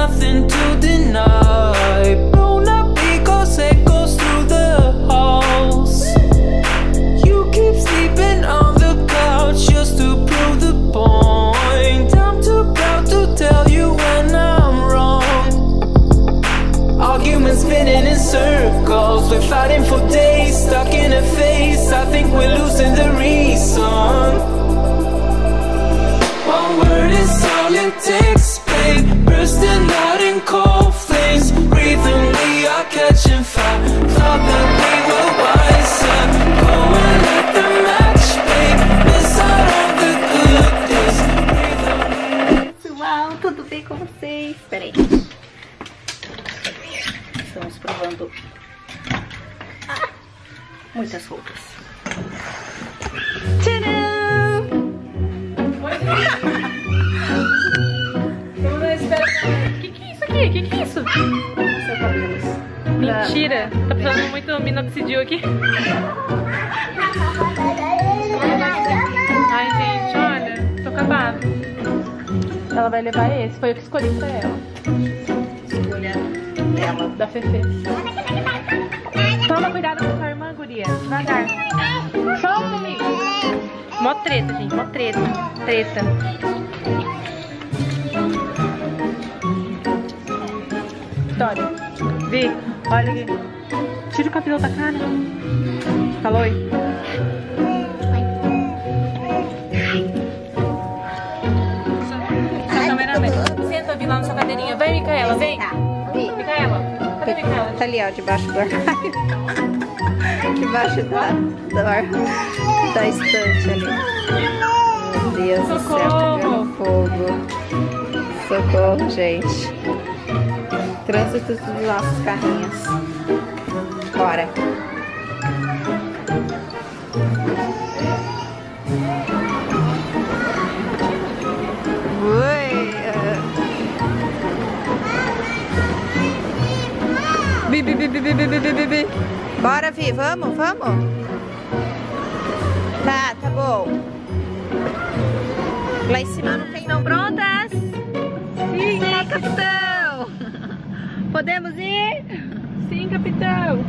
nothing to deny. Blown up because it goes through the halls. You keep sleeping on the couch just to prove the point. I'm too proud to tell you when I'm wrong. Arguments spinning in circles, we're fighting for days, stuck in a phase. I think we're losing the reason. One word is all it takes, babe. Bursting out in cold flames, breathing, we are catching fire. Thought that we were wiser. Go and let the match, babe. Miss out on the good days. Pessoal, tudo bem com vocês? Peraí. Estamos provando muitas roupas. Tcharam! Que é isso aqui? Que é isso? Mentira! Tá precisando muito minoxidil aqui. Ai, gente, olha. Tô acabada. Ela vai levar esse. Foi eu que escolhi pra ela. Escolha dela, da Fefe. Toma cuidado com sua irmã, guria. Devagar. Só comigo. Mó treta, gente. Mó treta. Treta. Vitória. Vi. Olha aqui. Tira o cabelo da cara. Falou aí. Senta, Vi, lá na sua cadeirinha. Vai, Micaela, vem. Micaela. Cadê Micaela? Tá ali, ó, debaixo do armário. Debaixo da estante ali. Meu Deus do céu, pegando fogo. Socorro, gente. Trânsito dos nossos carrinhos. Bora. Bi. Bora, Vi, vamos? Tá bom. Lá em cima não tem não. Prontas? Sim, capitão. Podemos ir? Sim, capitão.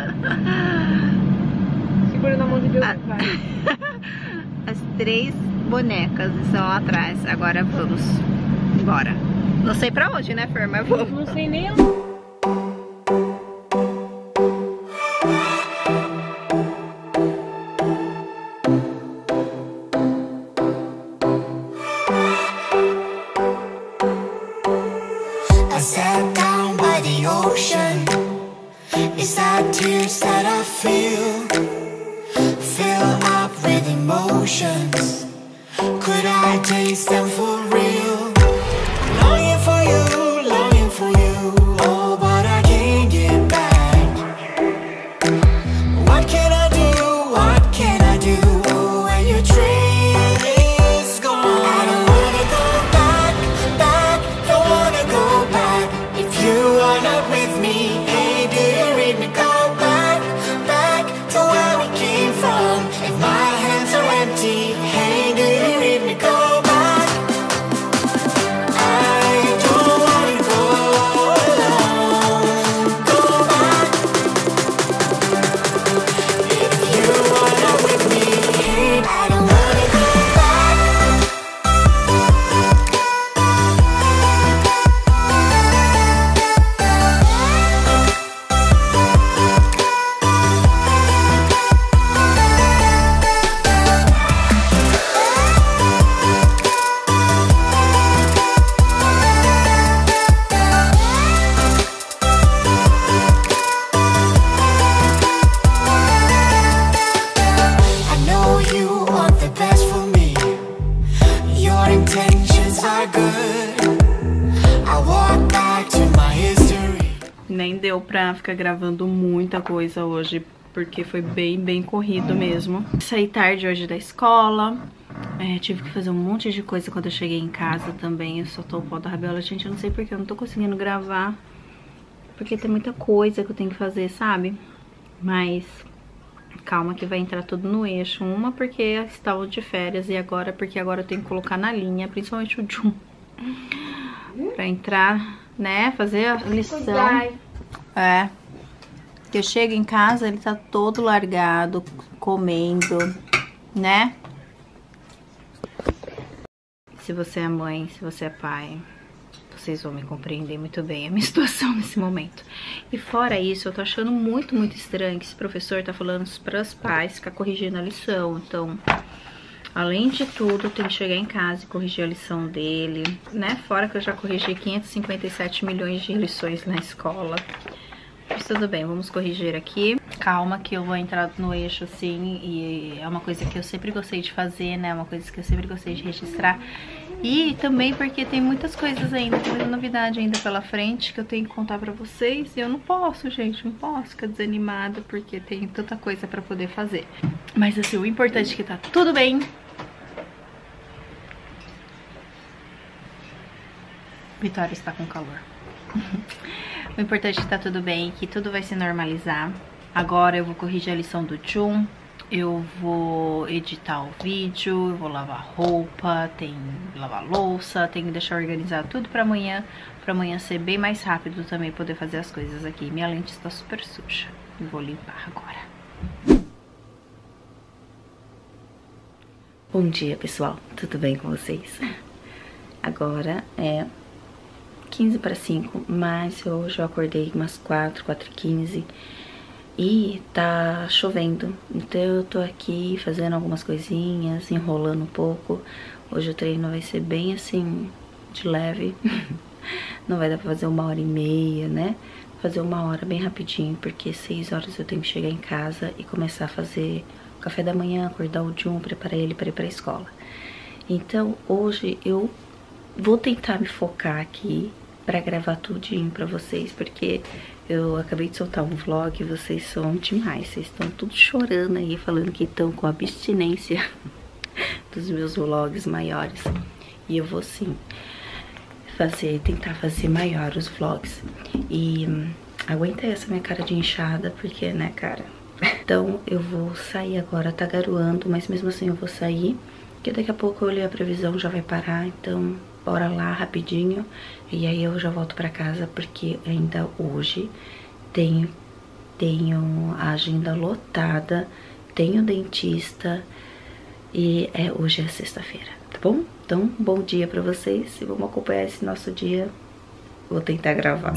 Segura na mão de Deus, vai. As 3 bonecas estão lá atrás. Agora vamos embora. Não sei pra onde, né, Fer? Mas vamos. Não sei nem onde. I sat down by the ocean. It's that tears that I feel up with emotions. Could I taste them for real? Longing for you, oh, but I can't get back. What can I do? Oh, when your train is gone. I don't wanna go back, don't wanna go back. If you are not with me, hey, do you read me? Go back to where we came from. If my hands are empty, hey, do you read me? Go back. I don't wanna go alone. Go back. If you are not with me, hey, I don't wanna go back. I know you want the best for me. Your intentions are good. I walk back to my history. Nem deu pra ficar gravando muita coisa hoje, porque foi bem corrido mesmo. Saí tarde hoje da escola. Tive que fazer um monte de coisa quando eu cheguei em casa também. Eu só tô o pó da rabiola. Gente, eu não sei porque eu não tô conseguindo gravar, porque tem muita coisa que eu tenho que fazer, sabe? Mas calma que vai entrar tudo no eixo. Uma porque estava de férias e agora porque agora eu tenho que colocar na linha, principalmente o Jun, pra entrar né, fazer a lição. É. Que eu chego em casa, ele tá todo largado, comendo, né? Se você é mãe, se você é pai, vocês vão me compreender muito bem a minha situação nesse momento. E fora isso, eu tô achando muito estranho que esse professor tá falando para os pais ficar corrigindo a lição. Então, além de tudo, tem que chegar em casa e corrigir a lição dele, né? Fora que eu já corrigi 557 milhões de lições na escola. Mas tudo bem, vamos corrigir aqui. Calma que eu vou entrar no eixo assim, e é uma coisa que eu sempre gostei de fazer, né? Uma coisa que eu sempre gostei de registrar. E também porque tem muitas coisas ainda, tem muita novidade ainda pela frente que eu tenho que contar pra vocês. E eu não posso, gente, não posso ficar desanimada porque tem tanta coisa pra poder fazer. Mas assim, o importante é que tá tudo bem. Vitória está com calor. O importante é que tá tudo bem, que tudo vai se normalizar. Agora eu vou corrigir a lição do Jun, eu vou editar o vídeo, eu vou lavar roupa, tem que lavar louça, tem que deixar organizado tudo pra amanhã ser bem mais rápido também, poder fazer as coisas aqui. Minha lente está super suja, eu vou limpar agora. Bom dia, pessoal, tudo bem com vocês? Agora é 15 para 5, mas hoje eu acordei umas 4h15 e tá chovendo. Então eu tô aqui fazendo algumas coisinhas, enrolando um pouco. Hoje o treino vai ser bem assim, de leve. Não vai dar pra fazer 1h30, né? Fazer 1 hora bem rapidinho, porque 6 horas eu tenho que chegar em casa e começar a fazer o café da manhã, acordar o Jun, preparar ele para ir pra escola. Então hoje eu vou tentar me focar aqui pra gravar tudinho pra vocês, porque eu acabei de soltar um vlog e vocês são demais. Vocês estão tudo chorando aí, falando que estão com abstinência dos meus vlogs maiores. E eu vou sim tentar fazer maior os vlogs. E aguenta essa minha cara de inchada, porque, né, cara? Então eu vou sair agora, tá garoando, mas mesmo assim eu vou sair, porque daqui a pouco eu olhei a previsão, já vai parar, então bora lá rapidinho. E aí eu já volto pra casa, porque ainda hoje tenho a agenda lotada, tenho dentista e hoje é sexta-feira, tá bom? Então, bom dia pra vocês e vamos acompanhar esse nosso dia. Vou tentar gravar.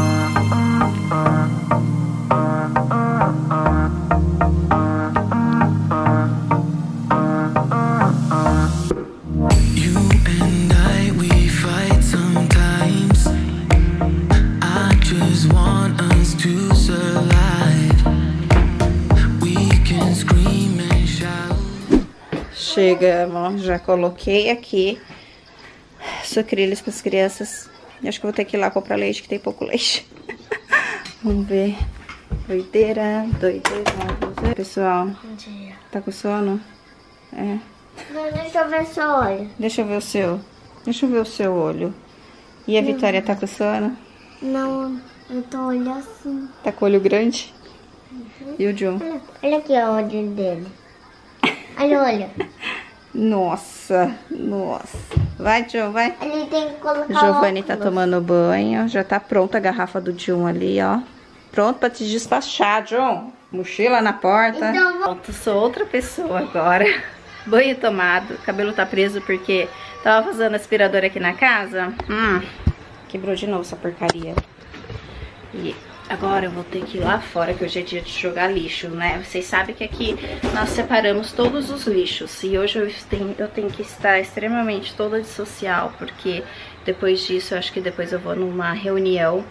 Chegamos, já coloquei aqui sucrilhos para as crianças. Acho que vou ter que ir lá comprar leite, que tem pouco leite. Vamos ver. Doideira. Pessoal, Bom dia. tá com sono? É. Deixa eu ver seu olho. Deixa eu ver o seu. Deixa eu ver o seu olho. E a Vitória tá com sono? Não, eu tô olhando assim. Tá com o olho grande? E o Jun? Olha aqui o olho dele. Olha, olha. Nossa. Vai, Jun, vai. Ele tem que colocar Giovanni tá óculos. tomando banho. Já tá pronta a garrafa do Jun ali, ó. Pronto pra te despachar, Jun. Mochila na porta. Então, Pronto, sou outra pessoa agora. Banho tomado. Cabelo tá preso porque tava fazendo aspirador aqui na casa. Quebrou de novo essa porcaria. E agora eu vou ter que ir lá fora, que hoje é dia de jogar lixo, né? Vocês sabem que aqui nós separamos todos os lixos. E hoje eu tenho que estar extremamente toda de social, porque depois disso, eu acho que depois eu vou numa reunião.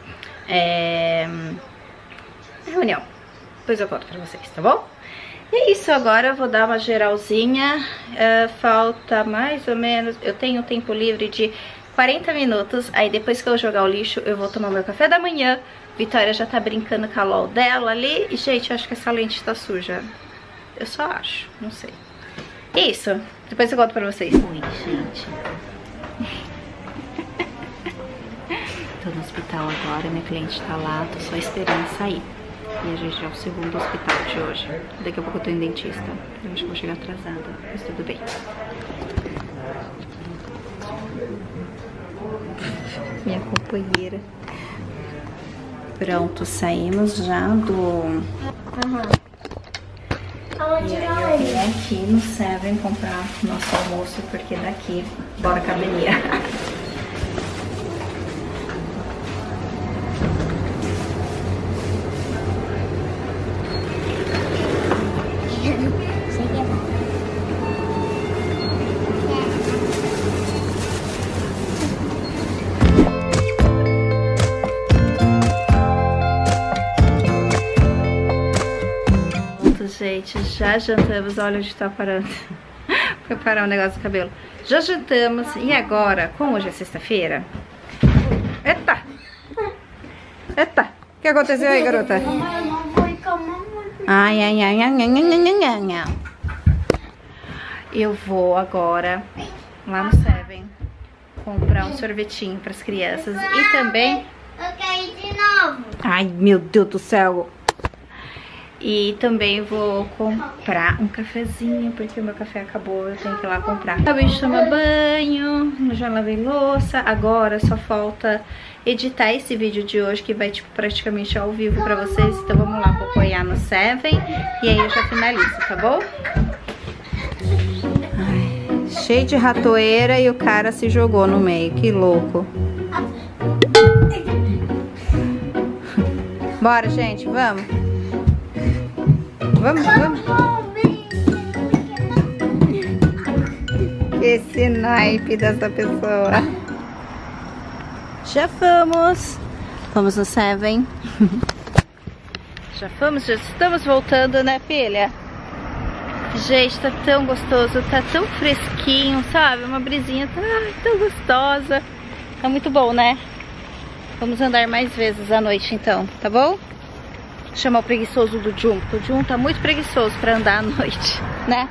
Depois eu conto pra vocês, tá bom? E é isso, agora eu vou dar uma geralzinha. Falta mais ou menos, eu tenho tempo livre de 40 minutos. Aí depois que eu jogar o lixo, eu vou tomar meu café da manhã. Vitória já tá brincando com a LOL dela ali. E, gente, eu acho que essa lente tá suja. Eu só acho, não sei. Isso, depois eu conto pra vocês. Oi, gente. Tô no hospital agora, minha cliente tá lá, tô só esperando sair. E a gente é o segundo hospital de hoje. Daqui a pouco eu tô em dentista. Eu acho que vou chegar atrasada, mas tudo bem. Minha companheira. Pronto, saímos já do... E aí eu vim aqui no Seven comprar nosso almoço, porque daqui, bora academia. Gente, já jantamos, olha onde tá parando. Foi parar o negócio do cabelo. Já jantamos e agora, como hoje é sexta-feira... Eita! Eita! O que aconteceu aí, garota? Ai, ai, ai, ai, ai, ai, ai, ai. Eu vou agora lá no Seven comprar um sorvetinho para as crianças e também... Eu caí de novo. Ai, meu Deus do céu! E também vou comprar um cafezinho, porque o meu café acabou, eu tenho que ir lá comprar. Acabei de tomar banho, já lavei louça, agora só falta editar esse vídeo de hoje, que vai tipo praticamente ao vivo pra vocês. Então vamos lá, vou apoiar no Seven e aí eu já finalizo, tá bom? Ai, cheio de ratoeira e o cara se jogou no meio, que louco. Bora, gente, vamos. Vamos, vamos. Esse naipe dessa pessoa. Já fomos. Vamos no Seven. Já fomos, já estamos voltando, né, filha? Gente, tá tão gostoso, tá tão fresquinho, sabe? Uma brisinha tão gostosa. Tá muito bom, né? Vamos andar mais vezes à noite, então, tá bom? Chamar o preguiçoso do Jun, porque o Jun tá muito preguiçoso pra andar à noite, né?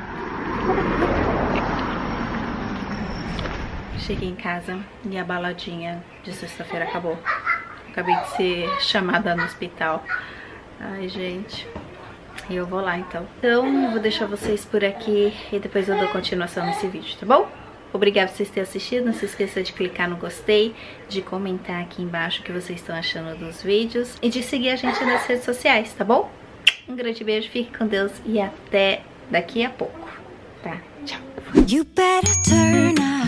Cheguei em casa e a baladinha de sexta-feira acabou. Acabei de ser chamada no hospital. Ai, gente. E eu vou lá, então. Então, eu vou deixar vocês por aqui e depois eu dou continuação nesse vídeo, tá bom? Obrigada por vocês terem assistido, não se esqueça de clicar no gostei, de comentar aqui embaixo o que vocês estão achando dos vídeos e de seguir a gente nas redes sociais, tá bom? Um grande beijo, fique com Deus e até daqui a pouco, tá? Tchau! You better turn up.